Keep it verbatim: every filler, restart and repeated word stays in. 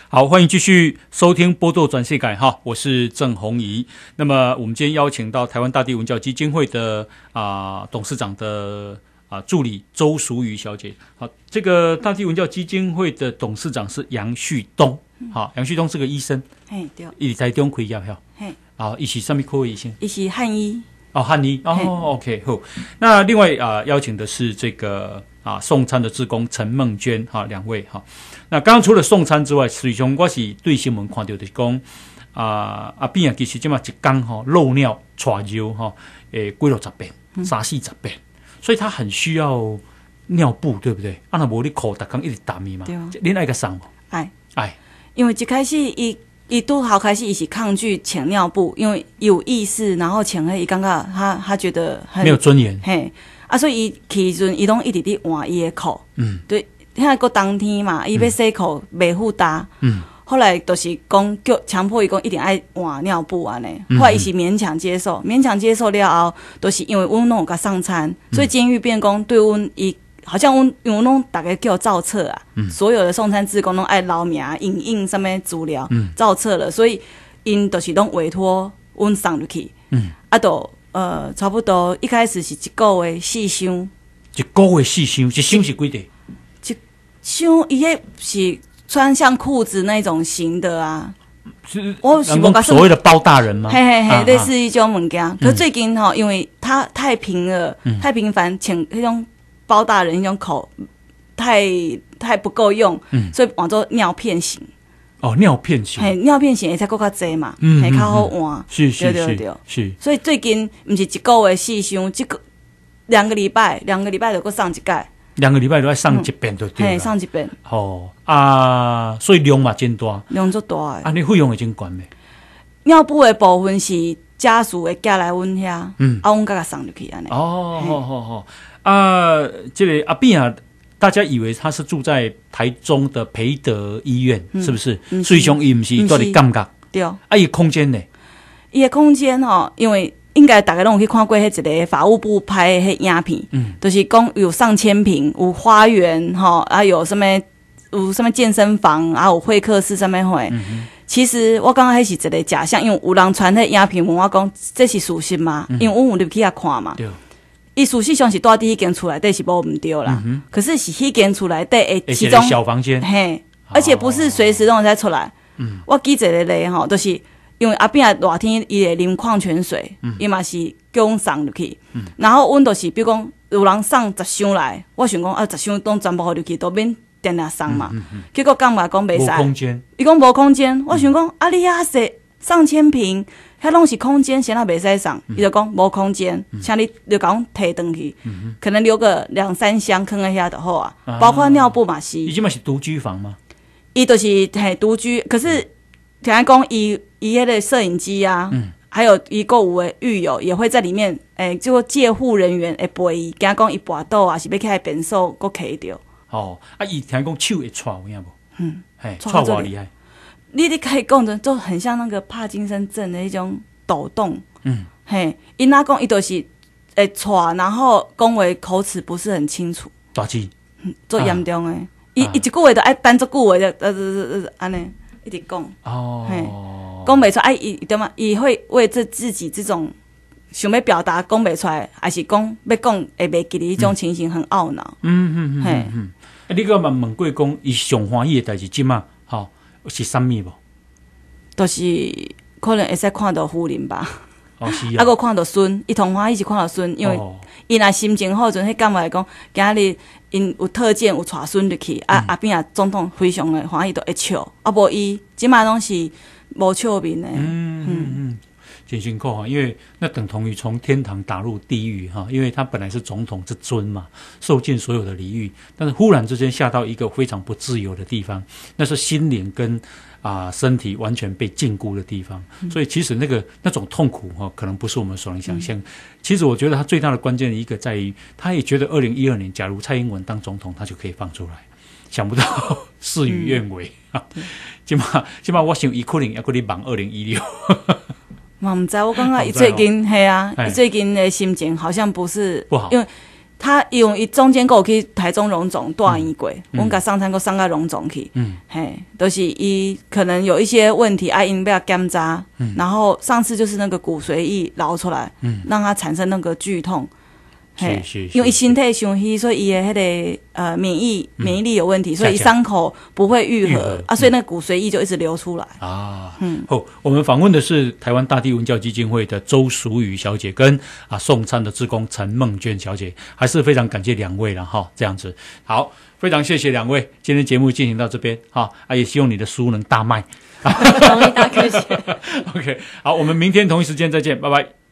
好，欢迎继续收听波多转世改哈，我是郑弘仪。那么我们今天邀请到台湾大地文教基金会的啊、呃、董事长的啊、呃、助理周淑瑜小姐。好，这个大地文教基金会的董事长是杨旭东。好，杨旭东是个医生， 嘿对， 伊在中开业哈， 嘿， 啊，伊是什么科医生？ 伊是汉医。 哦，汉医哦 ，OK 好。那另外啊、呃，邀请的是这个啊送餐的志工陈梦娟哈，两位哈。那刚刚除了送餐之外，实际上我是对新闻看到的讲啊阿扁啊，其實即嘛一天吼漏尿、喘尿吼，诶，幾六十遍、三四十遍，所以他很需要尿布，对不对？啊，那無你口逐天一直打咪嘛，恁愛個送無？ 愛愛， 因為一開始伊伊拄好開始伊是抗拒搶尿布，因為有意識，然後搶迄伊感覺他他覺得很沒有尊嚴， 嘿，啊，所以伊去時陣伊攏一直佇換伊的褲，嗯，對。現在個冬天嘛，伊要洗褲袂負擔。嗯，後來就是講叫強迫伊講一定愛換尿布安尼。後來伊是勉強接受，勉強接受了後，都、就是因為阮攏有甲送餐，所以監獄變講對阮伊好像阮因為攏大家叫造冊啊、嗯，所有的送餐志工攏愛留名、影印上面資料，嗯、造冊了，所以因都是攏委託阮送入去。嗯，啊，都呃差不多一開始是一個月四箱， 一個月四箱，一箱是幾塊？ 像伊迄是穿像褲子那種型的啊， 是我是所謂的包大人嗎？ 嘿嘿嘿， 啊、 類似一種物件、啊。可最近吼、嗯，因為它太平了，嗯、太頻繁，請迄種包大人迄種口太太不夠用、嗯，所以換做尿片型。 哦，尿片型， 嘿，尿片型會使更較濟嘛，嗯，會較好換。 是是對對對是。 所以最近不是一個月四箱，這個兩個禮拜，兩個禮拜就夠上一屆。 兩個禮拜都要上一遍就對了， 嘿、嗯，上一遍。 哦啊，所以量嘛真大， 量足大誒。 啊，你費用會真懸咩？ 尿布的部分是家屬會寄來阮遐，嗯，啊，阮甲甲送入去安尼。 哦，好好好。啊，這個阿扁啊，大家以為他是住在台中的培德醫院，嗯、是不是？所以上伊毋是住伫感覺。 對。 啊，伊空間呢？ 伊的空間吼，因為。應該大家攏有去看過迄一個法務部拍的迄影片，嗯，就是講有上千坪，有花園吼，啊有什麼有什麼健身房，啊有會客室什麼會、嗯。其實我感覺迄是一個假象，因為有人傳迄影片問我講，這是事實嗎？嗯、因為我有入去遐看嘛。對。伊事實上是住佇迄間厝內底是無毋對啦、嗯，可是是迄間厝內底誒其中小房間，嘿， 而且不是隨時攏會使出來。嗯。我記一個例吼，就是因為阿扁熱天伊會啉礦泉水，伊、嗯、嘛是叫阮送入去、嗯，然後阮就是比如講有人送十箱來，我想講啊十箱都全部入去，都免定定送嘛、嗯嗯嗯。結果感覺講袂使，無空間，伊講無空間，我想講、嗯、啊你遐說上千坪，遐攏是空間，誰那袂使送？伊、嗯、就講無空間，請、嗯、你就甲阮提轉去、嗯，可能留個兩三箱放在遐就好啊，啊。包括尿布嘛是。 伊即嘛是獨居房嗎？ 伊就是嘿獨居，可是聽講伊。伊迄個攝影機啊、嗯，還有伊購有的獄友也會在裡面，誒、欸，就戒護人員會陪伊，驚講伊跋倒啊，是要起來變數，佫起着。哦， 啊，伊聽講手會喘有影無？ 嗯， 嘿，喘偌厲害。 你你可以講的，就很像那個帕金森症的一種抖動。嗯，嘿，伊那講伊都是會喘，然後講話口齒不是很清楚。 大劑。 嗯，做嚴重的，伊伊、啊、一句話就愛單一句話就呃呃呃安尼一直講。哦。嘿。講袂出來，伊對嘛？伊會為這自己這種想要表達講袂出來，還是講要講會袂記的一種情形很懊惱。嗯嗯嗯，嘿，嗯，啊，你個問問過講，伊上歡喜的代志即嘛？吼，是啥物無？ 就是可能會使看到夫人吧。 哦，是啊。 啊，閣看到孫，伊同歡喜是看到孫，因為伊若心情好陣，迄感覺來講，今日因有特見有帶孫入去，啊、嗯、啊邊啊總統非常的歡喜都會笑，啊無伊即嘛攏是。無笑面呢，嗯嗯嗯，真辛苦哈，因為那等同於從天堂打入地獄哈，因為他本來是總統之尊嘛，受盡所有的禮遇，但是忽然之間下到一個非常不自由的地方，那是心靈跟啊、呃、身體完全被禁錮的地方，嗯、所以其實那個那種痛苦哈，可能不是我們所能想象、嗯。其實我覺得他最大的關鍵一個在於，他也覺得二零一二年假如蔡英文當總統，他就可以放出來。想不到事與願違啊！即嘛即嘛，我想伊可能要擱咧忙二零一六。 我唔知，我感覺伊最近係啊，伊最近的心情好像不是不好， 因為他因为中间有去台中荣总大医过，我们甲送餐过送到荣总去，嗯，嘿，都、就是伊可能有一些问题，爱因被他检查，嗯，然后上次就是那个骨髓液捞出来，嗯，让他产生那个剧痛。 是是， 因为身体伤虚，所以伊的迄个呃免疫免疫力有问题，所以伤口不会愈合啊，所以那骨髓液就一直流出来啊。嗯，好，我们访问的是台湾大地文教基金会的周淑瑜小姐跟啊送餐的志工陈梦娟小姐，还是非常感谢两位了哈。这样子，好，非常谢谢两位，今天节目进行到这边哈，啊，也希望你的书能大卖。 同意大哥谢。 OK， 好，我们明天同一时间再见，拜拜。